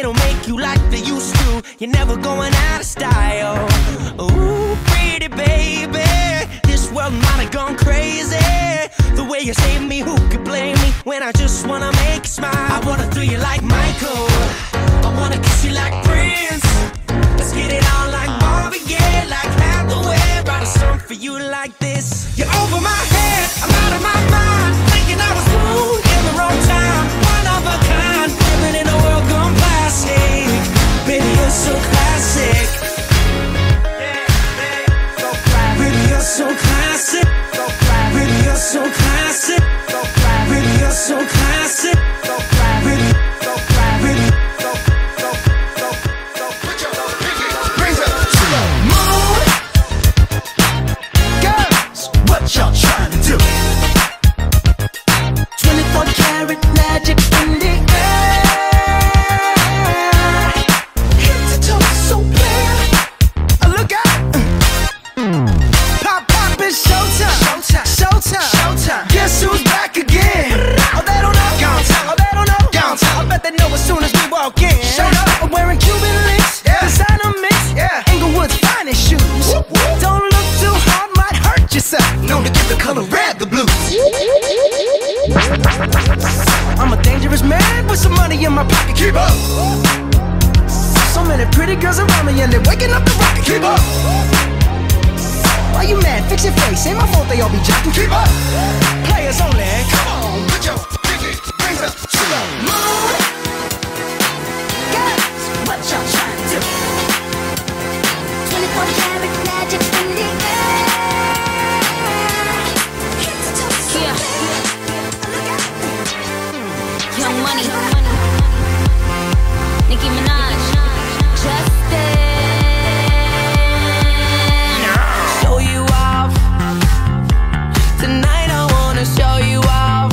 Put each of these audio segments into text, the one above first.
don't make you like they used to. You're never going out of style. Ooh, pretty baby, this world might have gone crazy. The way you save me, who could blame me when I just wanna make you smile? I wanna thrill you like Michael, I wanna kiss you like Prince. Let's get it on like Marvin Gaye, like Hathaway. Write a song for you like this. You're over my head, I'm out of my mind, thinking I was born in the wrong time. One of a kind, living in a world gone plastic. Baby, you're so classic. Baby, you're so classic. Baby, you're so classic. Baby, you're so classic. Baby, baby. Y'all trying to do 24 karat magic in the air. Head to toe so clear. Look out. Pop, pop, it's showtime. Showtime, showtime, showtime. Guess who's back again? Oh, they don't know. Gone time. Oh, they don't know. Gone time. I bet they know as soon as we walk in. Showed up. I'm wearing Cuban links. Yeah. Designer mix. Yeah. Inglewood's finest shoes. Whoop, whoop. Don't look too hard, might hurt yourself. Known to give the color red the blues. I'm a dangerous man with some money in my pocket. Keep up. So many pretty girls around me and they're waking up the rocket. Keep up. Why you mad? Fix your face. Ain't my fault they all be jacking. Keep up. Players only. Come on, put your pinky rings up to the moon. Guys, what y'all trying to do? 24 karat magic in the air. Young Money, Nicki Minaj, Justin. Show you off. Tonight I wanna show you off.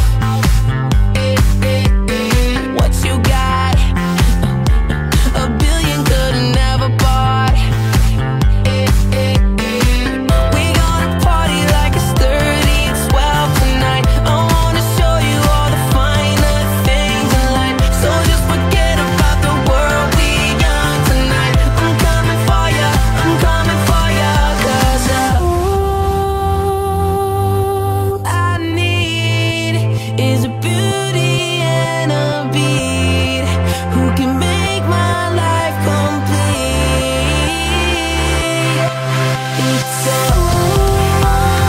What you got? A billion could've never bought. We gonna party like it's 30 and 12 tonight. I wanna show you all the finer things in life. So just forget about the world, we young tonight. I'm coming for ya, I'm coming for ya. 'Cause all I need is a beauty and a beat who can make my life complete. It's all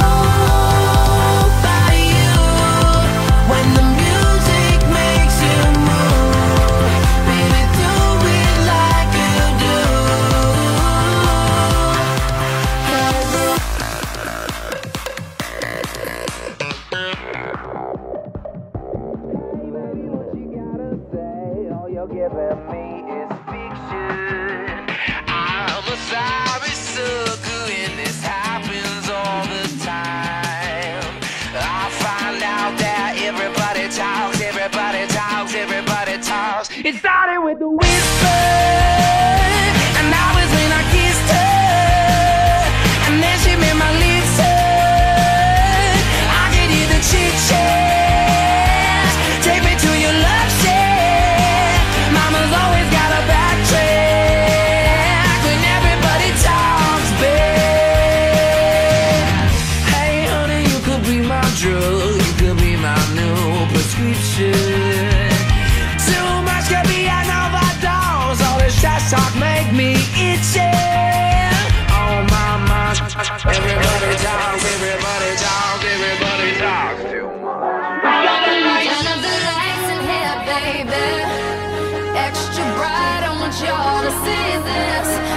about you. When the music makes you move, baby, do it like you do. 'Cause all you're giving me is fiction. I'm a sorry sucker and this happens all the time. I find out that everybody talks, everybody talks, everybody talks. It started with the whisper, and that was when I kissed her, and then she made my lips hurt. I could hear the chit-chat. Take me to your love shack. Mama's always got a backtrack when everybody talks back. Hey honey, you could be my drug, you could be my new prescription. Too much could be an overdose. All this trash talk make me itchy. Oh my mind, everybody talks, everybody talks, everybody talks too much. Turn up the lights in here, baby. Extra bright, I want y'all to see this.